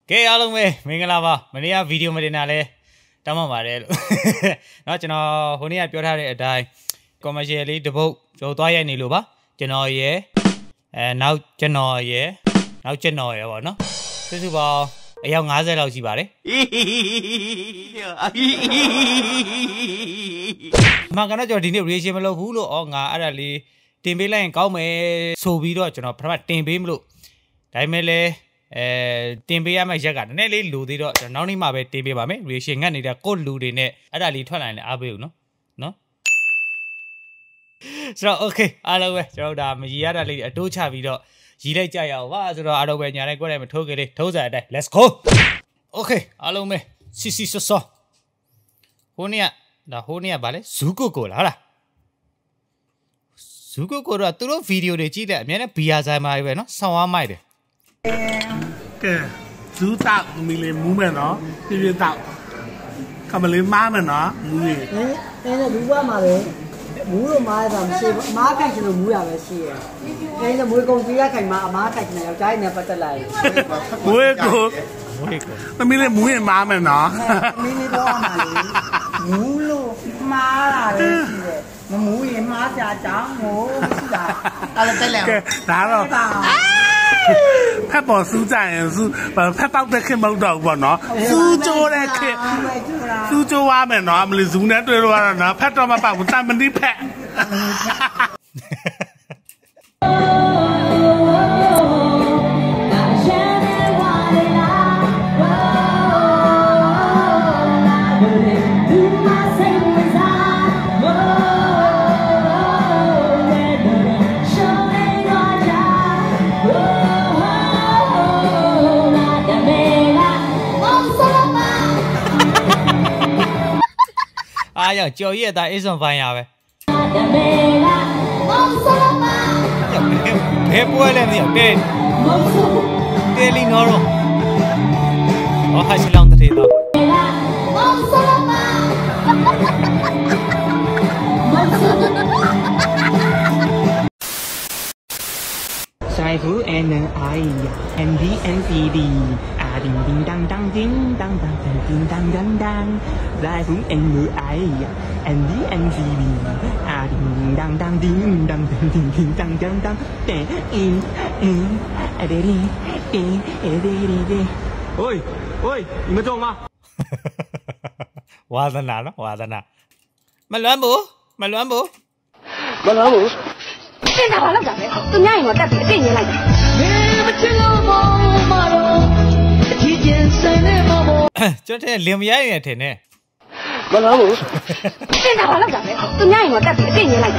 ကဲအားလုံးပဲမင်္ဂလာပါမနေ့ကဗီဒီယိုမတင်တာလဲတောင်းပန်ပါတယ်လို့เนาะကျွန်တော်ဟိုနေ့ကပြောထားတဲ့အတိုင်း commercial လေးတစ်ပုတ်ကျွန်တော်သွားရိုက်နေလို့ပါကျွန်တော်ရဲ့နောက်ကျွန်တော်ရဲ့နောက်ကျွန်တော်ရဲ့ပေါ့နော်စုစုပေါင်းအယောက်50လောက်ရှိပါတယ်အမှန်ကတော့ကျွန်တော်ဒီနေ့ reaction မလုပ်ဘူးလို့ငါအဲ့ဒါလေးတင်ပေးလိုက်ရင်ကောင်းမယ်ဆိုပြီးတော့ကျွန်တော်ပထမတင်ပေးမလို့ဒါပေမဲ့လည်းတင်ပေးရမယ့်ရက်ကနည်းနည်းလေးလူသေးတော့ကျွန်တော်နောက်နေ့မှပဲတင်ပေးပါမယ် reaction ငတ်နေတဲ့ကိုလူတွေနဲ့အဲ့ဒါလေးထွက်လာရင်လည်းအားပေးဦးနော်ဆိုတော့ okay အားလုံးပဲကျွန်တော်ဒါမရီရတာလေးအတိုးချပြီးတော့ရီလိုက်ကြရအောင်ပါဆိုတော့အားလုံးပဲညာတိုင်းကိုယ်တိုင်မထိုးကြလေထိုးစားအတိုင်း let's go okay အားလုံးပဲစီဆောဟိုနေ့ကဗာလဲဇူးကိုလားဟုတ်လားဇူးကိုတော့သူတို့ဗီဒီယိုတွေကြည့်တဲ့အများနဲ့ဘီယာဆိုင်မှာပဲเนาะဆောင်းဝါးမိုက်တယ်ကဲဇူးတောက်မီလေးမူးမယ်နော်ပြတောက်ကမလေးမားမယ်နော်မူးရေအဲ့ဒါဘူးပါမှာပဲမူးလို့မားတာမရှိဘူးအမားခိုက်ချင်လို့မူးရပဲရှိရဲ့အဲ့ဒါမွေးကုန်ကြီးရခိုင်မှာအမားခိုက်ချင်တယ်ယောက်ျားနဲ့ပတ်သက်လိုက်မွေးကိုသမီးလေးမူးရင်မားမယ်နော်သမီးလေးတော့အမှားလေးမူးလို့မားတာလေရှိတယ်မမူးရင်မားကြကြောင်းကိုမရှိတာအဲ့ဒါတက်လဲဒါတော့ဖက်ပေါ်စူးကြရင်စူးဖက်ပေါက်တဲ့ခင်မဟုတ်တော့ဘူးပေါ့နော်စူးကြိုးတဲ့ခင်စူးကြိုးရမယ်နော်မလို့ဇူးနဲ့တွေ့တော့တော့နော်ဖက်တော့မပေါက်ဘူးတမတိဖက်အားရောက်ကြော်ရဲ့သားအေးစွန်ဖိုင်းရပဲဘယ်ပွဲလဲမသိအောင်တဲလီနော်ရောဟာရှိလောင်းတဲ့တော့ဆိုင်ဘူး NI NDNCD ding ding dang dang ding dang dang dang ding dang dang dang 在乎 NI NDNCD ding dang dang ding dang dang ding ding dang dang dang喂你们中吗ဝါသနာနော်ဝါသနာမလွမ်းဘူး现在完了咋的？都娘我带别这年来的。 ကျွန်တော်လင်မရရင်ထင်နေမလားဘူး现在完了咋的？都娘我带别这年来的。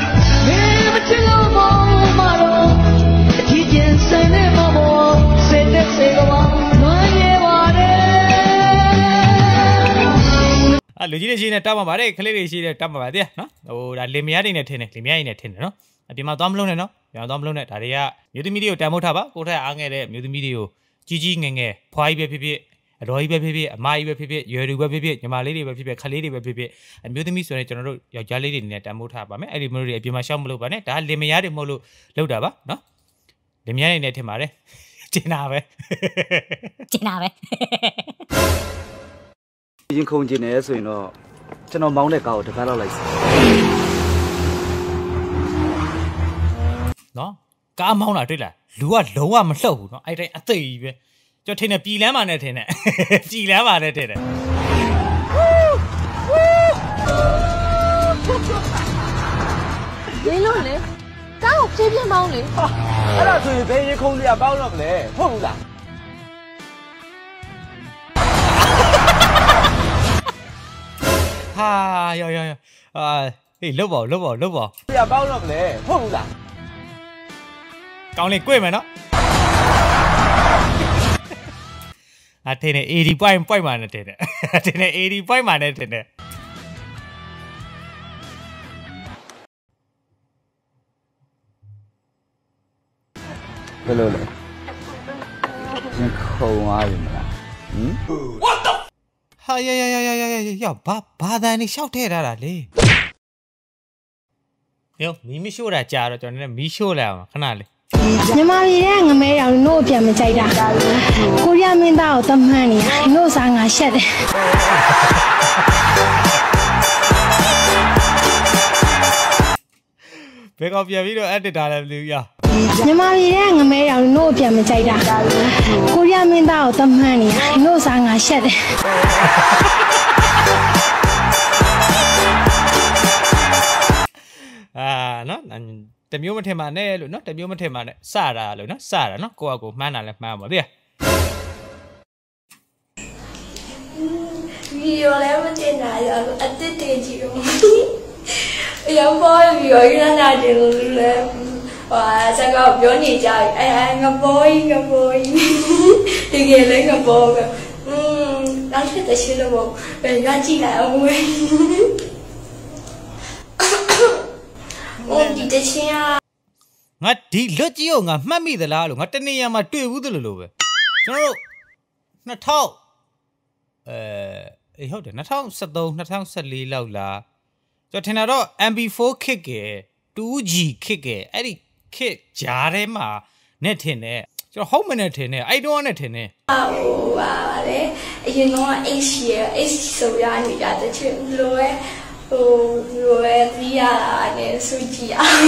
လူကြီးတွေရှိနေတောက်ပါပါတယ်ခလေးတွေရှိနေတောက်ပါပါတဲ့နော်ဟိုဒါလင်မရနေထင်တယ်လင်မရရင်ထင်တယ်နော်အပြင်မှာသွားမလုံးနဲ့နော်ပြန်သွားမလုံးနဲ့ဒါတွေကမြို့သမီးတွေကိုတန်ဖိုးထားပါကိုထက်အားငယ်တဲ့မြို့သမီးတွေကိုကြီးငယ်ဖွားကြီးပဲဖြစ်အတော်ကြီးပဲဖြစ်အမကြီးပဲဖြစ်ရွယ်သူပဲဖြစ်ညီမလေးတွေပဲဖြစ်ခလေးတွေပဲဖြစ်အမျိုးသမီးဆိုရင်ကျွန်တော်တို့ယောက်ျားလေးတွေနဲ့တန်ဖိုးထားပါမယ်အဲ့ဒီမျိုးတွေအပြင်မှာရှောက်မလို့ပါနဲ့ဒါလင်မယားတွေမဟုတ်လို့လောက်တာပါနော်လင်မယားတွေနဲ့ထင်ပါတယ်ကျင်တာပဲရင်ခုန်ကျင်နေဆိုရင်တော့ကျွန်တော်မောင်းတဲ့ကားကိုတစ်ခါတော့လိုက်စီနော်ကားမောင်းတာတွေ့လားလူကလုံးဝမလှုပ်ဘူးနော်အဲ့တိုင်းအသိကြီးပဲကျွန်တော်ထင်တယ်ပြည်လမ်းမှာနဲ့ထင်တယ်ပြည်လမ်းမှာနဲ့ထင်တယ်ရင်းလို့လေကားကိုဖြည်းဖြည်းမောင်းလေအဲ့ဒါဆိုရင်ဘယ်ရင်ခုန်စရာပေါင်းတော့မလဲဟုတ်ဘူးလားဟာယောဟေးလုတ်ပါစရာပေါင်းတော့မလဲဟုတ်ဘူးလားကောင်းလေး꿰မယ်နော်အထင်နဲ့80 point မှာနဲ့တင်တယ်အထင်နဲ့80 point မှာနဲ့တင်တယ်ဘယ်လိုလဲရင်ခုန်သွားပြီမလား What the ဟာရဘာသာနေရှောက်ထဲထားတာလေယောမီးမရှို့တာကြာတော့ကျွန်တော်လည်းမီးရှို့လိုက်အောင်ခဏလေးမြန်မာပြည်ကငမဲရောင်တို့ပြန်မကြိုက်တာကိုရီးယားမင်းသားကိုတမန်နေတို့စားငါရှက်တယ်ဘယ်ကောင်ပြန်ပြီးတော့ edit ထားလဲမသိဘူးရမြန်မာပြည်ကငမဲရောင်တို့ပြန်မကြိုက်တာကိုရီးယားမင်းသားကိုတမန်နေတို့စားငါရှက်တယ်နော်တမျိုးမထင်ပါနဲ့လို့နော်တမျိုးမထင်ပါနဲ့စတာလို့နော်စတာနော်ကိုယ့်အကိုမှန်းတာလဲမှန်းပါသိလားဗီဒီယိုလည်းမတင်နိုင်ရဘူးအစ်စ်တင်ကြည့်တော့ရောပေါ်ဗီဒီယိုရနာတယ်လို့လည်းဟာစကားပြောနေကြငါပေါ်ကြီးတကယ်လည်းငါပေါ်ကနောက်ထပ်တစ်ချက်လို့ရကြည့်လိုက်အောင်ဝယ်ဒီတချင်းငါဒီလွတ်ကြီးကိုငါမှတ်မိသလားလို့ငါတနေရာမှာတွေ့ဘူးသလိုလိုပဲကျွန်တော်တို့2000ဟုတ်တယ်2013 2014လောက်လားကျွန်တော်ထင်တာတော့ MB4 ခစ်ကဲ 2G ခစ်ကဲအဲ့ဒီခစ်ဂျားထဲမှာနဲ့ထင်တယ်ကျွန်တော်ဟုတ်မနဲ့ထင်တယ်အဲ့တော့နဲ့ထင်တယ်ဟိုပါလေအရင်က H ဆိုရနေကြတဲ့ချင်လို့ဟိုလိုတီးရတာနဲ့စူကြည့်အောင်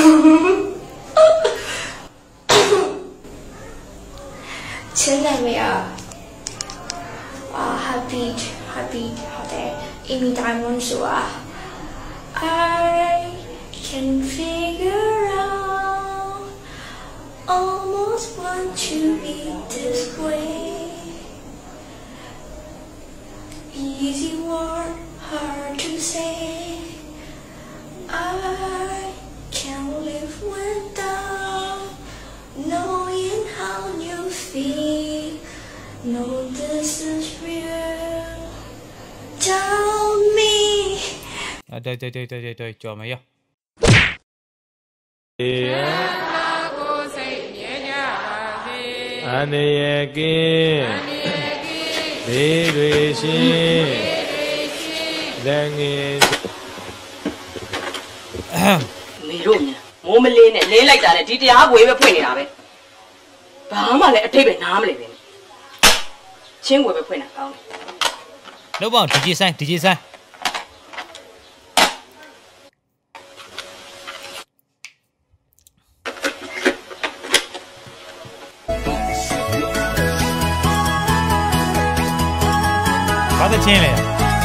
ချင်းနာမည်happy ဟုတ်တယ် Amy Diamond ဆိုတာ I can figure out almost want to be this way easy word hard to say I can't live without knowing how you feel. No, this is real. Tell me. 对，ကြော်မရအနေရကင်းဘေးတွေရှင်လက်ငယ်မီတို့မြန်မိုးမလေးနဲ့လင်းလိုက်တာနဲ့ဒီတရားဝေးပဲဖွင့်နေတာပဲဘာမှလည်းအတိတ်ပဲနားမလဲပဲချင်းဝေးပဲဖွင့်တာကောင်းတယ်လောက်ပေါ့ DJ ဆိုင်ဘာသချင်းလဲ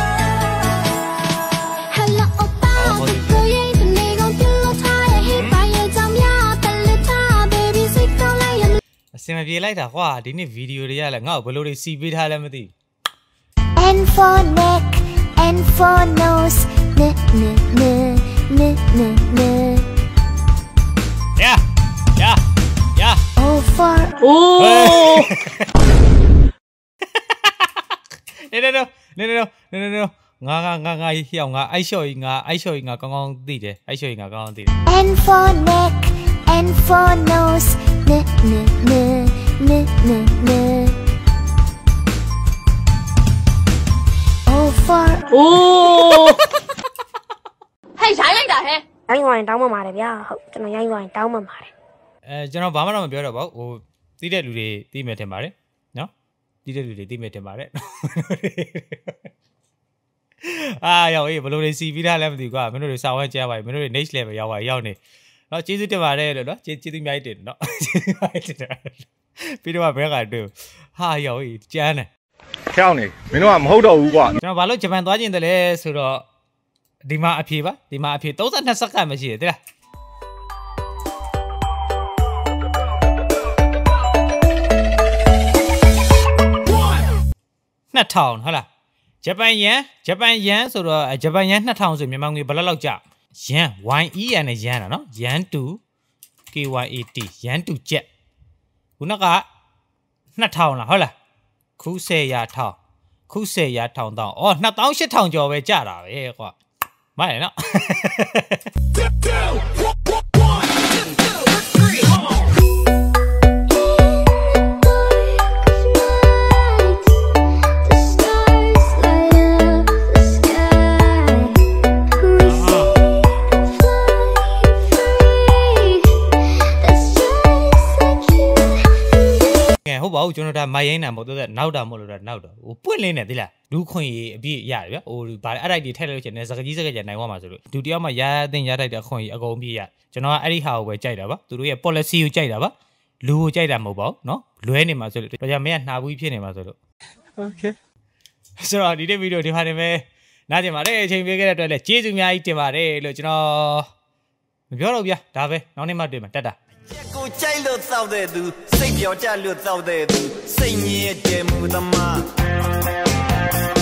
စင်မပြေလိုက်တာကွာဒီနေ့ဗီဒီယိုတွေကလည်းငါ့ကိုဘယ်လိုတွေစီပေးထားလဲမသိ N for neck N for nose Yeah O for Noငါဟျောက်ငါအိုက်လျှော်ကြီးငါကောင်းကောင်းသိတယ်အိုက်လျှော်ကြီးငါကောင်းကောင်းသိတယ် N for neck N for nose O for ဟဲ့ရိုင်းလိုက်တာဟဲ့ရိုင်းသွားရင်တောင်းမှပါတယ်ဗျာဟုတ်ကျွန်တော်ရိုင်းသွားရင်တောင်းမှပါတယ်ကျွန်တော်ဘာမှတော့မပြောတော့ပါဘူးဟိုသိတဲ့လူတွေသိမယ်ထင်ပါတယ်နော်သိတဲ့လူတွေသိမယ်ထင်ပါတယ်ရောက်ဘယ်လိုတွေစီပြီးသားလဲမသိဘူးကွာမင်းတို့တွေစာဝဲကြားပါပြီမင်းတို့တွေ next level ရောက်ပါရောက်နေနော်ကျေးဇူးတင်ပါတယ်လို့နော်ကျေးဇူးအများကြီးတင်နော်ပြီးတော့ဘဲကတွေ့ဟာရောက်ကျန်းတယ်ဖြောင်းနေမင်းတို့ကမဟုတ်တော့ဘူးကွာကျွန်တော်ဘာလို့ဂျပန်သွားကျင်တယ်လဲဆိုတော့ဒီမှာအဖြေပါဒီမှာအဖြေ32စက္ကန့်မရှိတယ်တိလား2000ဟုတ်လားဂျပန်ယန်ဆိုတော့ဂျပန်ယန်2000ဆိုမြန်မာငွေဘယ်လောက်ကြယန် YEN နဲ့ယန်တာနော်ယန်2 KYAT ယန်2ကျက်ခုနက2000လားဟုတ်လားခု10ရာထောင်ခု10ရာထောင်တောင်းအော်2800ကျော်ပဲကြတာပဲကွာမိုက်နော်ဘူးကျွန်တော်ဒါမိုင်းရင်းတာမဟုတ်တော့နောက်တာမဟုတ်လို့ဒါနောက်တော့ဟိုပွင့်လင်းနေသီလားလူခွင့်ရေးအပြည့်ရတယ်ဗျဟိုဗာအဲ့တိုက်တွေထည့်လိုက်လို့ချင်းစကကြီးစကကြနိုင်သွားမှာဆိုလို့ဒုတိယမှာရတဲ့ရတိုက်တဲ့အခွင့်ရေးအကုန်ပြည့်ရကျွန်တော်ကအဲ့ဒီဟာကိုပဲကြိုက်တာပါသူတို့ရဲ့ policy ကိုကြိုက်တာပါလူကိုကြိုက်တာမဟုတ်ပါဘူးเนาะလွဲနေမှာဆိုလို့ဒါကြောင့်မင်းကနှာဘူးဖြစ်နေမှာဆိုလို့ Okay ဆိုတော့ဒီဗီဒီယိုဒီမှာနေမယ်နားကျင်ပါတယ်အချိန်ပေးခဲ့တဲ့အတွက်လည်းကျေးဇူးအများကြီးတင်ပါတယ်လို့ကျွန်တော်မပြောတော့ဗျာဒါပဲနောက်နေ့မှတွေ့မှာတက်တာကိုကြိုက်လို့သောက်တဲ့သူစိတ်ပြောကြလို့သောက်တဲ့သူစိတ်ညစ်တယ်မူသမား